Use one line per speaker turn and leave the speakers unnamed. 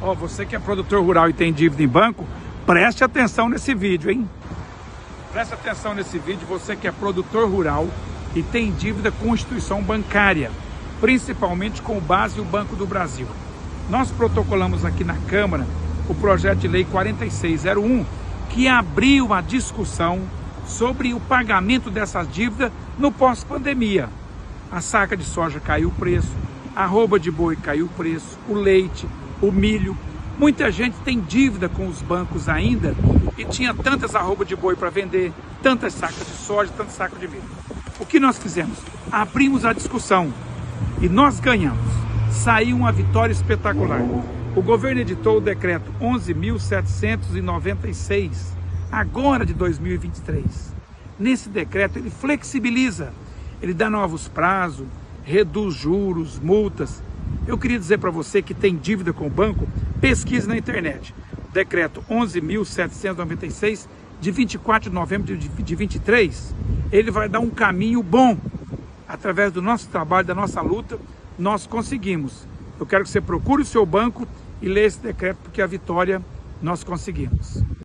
Ó, você que é produtor rural e tem dívida em banco, preste atenção nesse vídeo, hein? Preste atenção nesse vídeo, você que é produtor rural e tem dívida com instituição bancária, principalmente com base o Banco do Brasil. Nós protocolamos aqui na Câmara o projeto de lei 4601, que abriu a discussão sobre o pagamento dessas dívidas no pós-pandemia. A saca de soja caiu o preço, a arroba de boi caiu o preço, o leite, o milho. Muita gente tem dívida com os bancos ainda e tinha tantas arrobas de boi para vender, tantas sacas de soja, tantas sacas de milho. O que nós fizemos? Abrimos a discussão e nós ganhamos. Saiu uma vitória espetacular. O governo editou o decreto 11.796, agora de 2023. Nesse decreto ele flexibiliza, ele dá novos prazos, reduz juros, multas. Eu queria dizer para você que tem dívida com o banco, pesquise na internet. Decreto 11.796, de 24 de novembro de 23, ele vai dar um caminho bom. Através do nosso trabalho, da nossa luta, nós conseguimos. Eu quero que você procure o seu banco e leia esse decreto, porque a vitória nós conseguimos.